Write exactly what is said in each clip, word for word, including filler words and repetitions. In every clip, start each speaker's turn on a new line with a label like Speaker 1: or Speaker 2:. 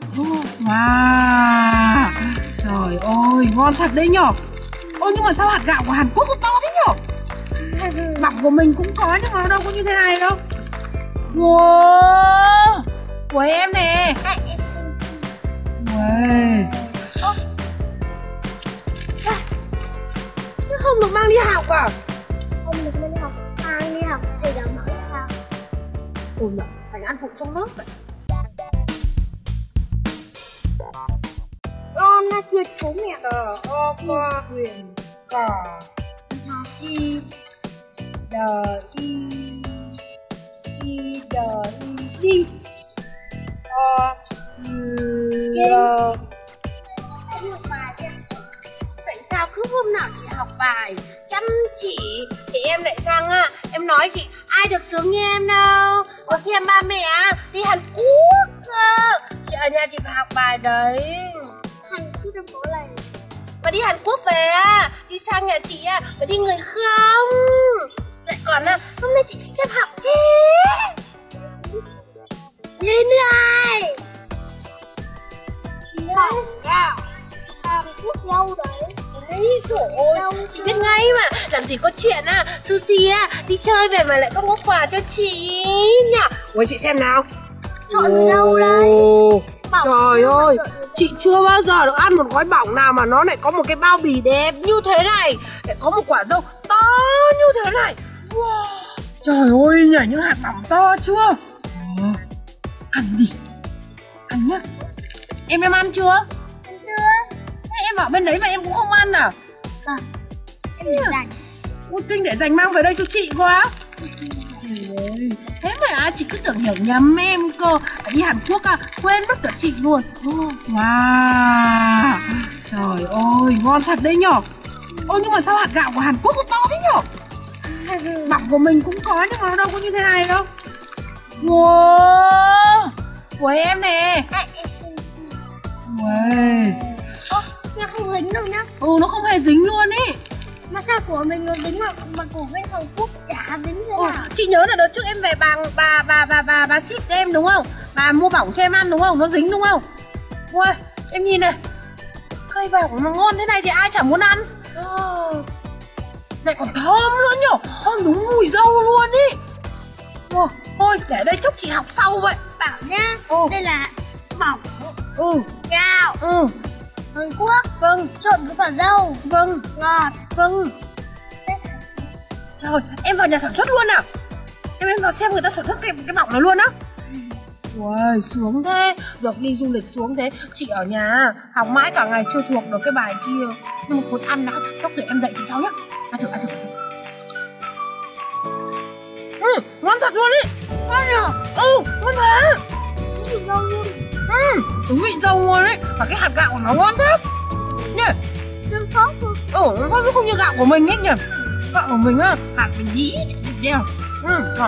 Speaker 1: Wow. Trời ơi, ngon thật đấy nhở. Ôi nhưng mà sao hạt gạo của Hàn Quốc nó to thế nhở? Bỏng của mình cũng có nhưng mà nó đâu có như thế này đâu. Wow. Của em nè. Wow. Không được mang đi học à?
Speaker 2: Không được mang đi học, mang đi học thì đảm bảo đi học.
Speaker 1: Ôi mẹ, phải ăn vụng trong lớp vậy.
Speaker 2: Con là thuyết của mẹ.
Speaker 1: Tờ o qua quyền cỏ y đờ y y đờ y đi o l. Tại sao cứ hôm nào chị học bài chăm chỉ thì em lại sang à, em nói chị ai được sướng như em đâu. Có khi em ba mẹ đi Hàn Quốc cơ, chị ở nhà chị phải học bài đấy.
Speaker 2: Hàn Quốc trong phố này.
Speaker 1: Mà đi Hàn Quốc về à, đi sang nhà chị à, phải đi người không. Lại còn à, hôm nay chị thích chăm học thế.
Speaker 2: Nhìn này. Học gạo Hàn Quốc lâu đấy.
Speaker 1: Đấy rồi, chị biết ngay mà. Làm gì có chuyện à, Sushi à, đi chơi về mà lại không có quà cho chị nhỉ. Ôi chị xem nào.
Speaker 2: Chọn đâu đấy.
Speaker 1: Trời ơi, chị chưa bao giờ được ăn một gói bỏng nào mà nó lại có một cái bao bì đẹp như thế này, lại có một quả dâu to như thế này. Wow. Trời ơi, nhảy những hạt bỏng to chưa? À, ăn đi, ăn nhá. Em em ăn chưa?
Speaker 2: Ăn chưa.
Speaker 1: Thế em ở bên đấy mà em cũng không ăn à?
Speaker 2: Vâng, em để dành.
Speaker 1: Ui, Kinh để dành mang về đây cho chị quá. Ôi, thế mà chị cứ tưởng hiểu nhầm em cơ. Đi Hàn Quốc à, quên mất cả chị luôn. Wow. Trời ơi, ngon thật đấy nhở. Ôi nhưng mà sao hạt gạo của Hàn Quốc nó to thế nhở? Bỏng của mình cũng có nhưng mà nó đâu có như thế này đâu. Wow. Của em nè. Wow.
Speaker 2: Ô, nó không dính đâu nhá.
Speaker 1: Ừ, nó không hề dính luôn ý.
Speaker 2: Mà sao của mình nó dính mà, mà của bên Hàn Quốc chả dính thế nào?
Speaker 1: Chị nhớ là đợt trước em về bà bà bà bà bà bà ship em đúng không? Bà mua bỏng cho em ăn đúng không? Nó dính đúng không? Ui, em nhìn này. Cây bỏng nó ngon thế này thì ai chả muốn ăn. Oh. Lại còn thơm nữa nhở. Thơm đúng mùi dâu luôn ý. Oh, thôi để đây chúc chị học sau vậy.
Speaker 2: Bảo nhá,
Speaker 1: oh.
Speaker 2: Đây là bỏng
Speaker 1: ừ.
Speaker 2: gạo
Speaker 1: ừ.
Speaker 2: Hàn Quốc.
Speaker 1: Vâng.
Speaker 2: Trộn với quả dâu.
Speaker 1: Vâng.
Speaker 2: Ngọt.
Speaker 1: Vâng. Trời, em vào nhà sản xuất luôn à? Em em vào xem người ta sản xuất cái, cái bỏng này luôn á. Wow, sướng thế. Được đi du lịch xuống thế. Chị ở nhà học mãi cả ngày chưa thuộc được cái bài kia. Nhưng mà thôi ăn đã, chốc rồi em dạy chị sau nhá. Ăn thử, ăn thử, ăn thử. Ừ, ngon thật luôn ý.
Speaker 2: Ngon rồi.
Speaker 1: Ừ, ngon thế.
Speaker 2: Đúng vị dâu luôn.
Speaker 1: Ừ, đúng vị dâu luôn ấy. Và cái hạt gạo của nó ngon thế nhỉ.
Speaker 2: Xương sốt luôn.
Speaker 1: Ừ, nó không, không như gạo của mình ấy nhỉ. Gạo của mình á, hạt mình dí đeo. Ừ, rồi.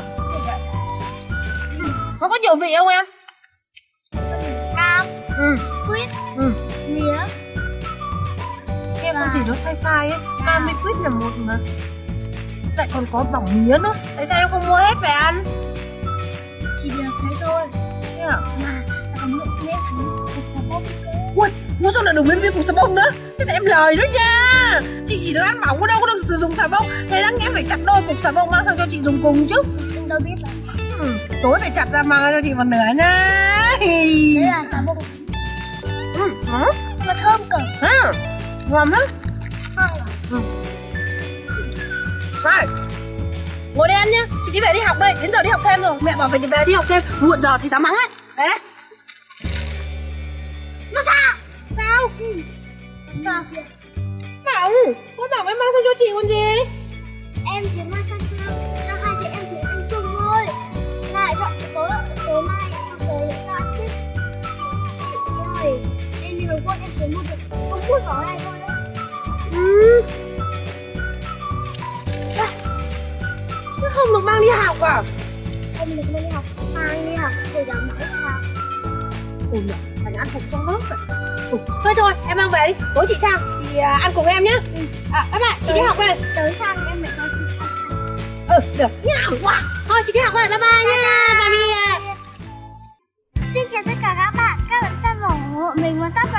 Speaker 1: Nó có nhiều vị không em?
Speaker 2: Cam.
Speaker 1: Ừ.
Speaker 2: Quýt.
Speaker 1: Ừ.
Speaker 2: Mía.
Speaker 1: Em có gì nó sai sai ấy. Cam với quýt là một mà. Lại còn có bỏng mía nữa. Tại sao em không mua hết về ăn?
Speaker 2: Chỉ được thế thôi.
Speaker 1: Thế à?
Speaker 2: Mà còn một miễn phí cục xà bông cơ.
Speaker 1: Ui, mua xong là được miễn phí cục xà bông nữa. Thế là em lời đó nha. Chị chỉ được ăn bỏng, có đâu có được sử dụng xà bông. Thế đáng nhẽ phải chặt đôi cục xà bông mang sang cho chị dùng cùng chứ.
Speaker 2: Em đâu biết đâu.
Speaker 1: Ừ, tối phải chặt ra mang cho chị một nửa nha.
Speaker 2: Đấy là xà bông.
Speaker 1: Ừ, hả?
Speaker 2: Mà thơm cực.
Speaker 1: À, ngon lắm.
Speaker 2: Ngon à?
Speaker 1: Ừ. Này, ngồi đây ăn nhá. Chị đi về đi học đây, đến giờ đi học thêm rồi. Mẹ bảo phải về đi học thêm, muộn giờ thì dám mắng ấy. Đấy đấy.
Speaker 2: Mà sao?
Speaker 1: Sao?
Speaker 2: Ừ.
Speaker 1: Sao? Bảo, có bảo em mang sang cho chị còn gì?
Speaker 2: Em chỉ mang sang cho cho hai chị em chỉ ăn chung thôi. Lại chọn số số mai hoặc số lựa chọn chứ. Rồi, em đi Hàn Quốc em chỉ mua được không mua gói này thôi đấy.
Speaker 1: Ừ. À, nó không được mang đi học à?
Speaker 2: Không được mang đi học, mang đi học thì đảm bảo đi học.
Speaker 1: Ôi mẹ, phải ăn cùng trong lớp vậy. Ừ, thôi thôi, em mang về đi. Tối chị sang, chị à, ăn cùng em nhá. Ừ. À, bye bye, chị đi học đây.
Speaker 2: Tới sang em lại cho chị ăn.
Speaker 1: Ừ, được, nhào quá. Thôi chị đi học rồi, bye bye, bye nha. Bye bye.
Speaker 2: Xin chào tất cả các bạn, các bạn xem rồi. vào shop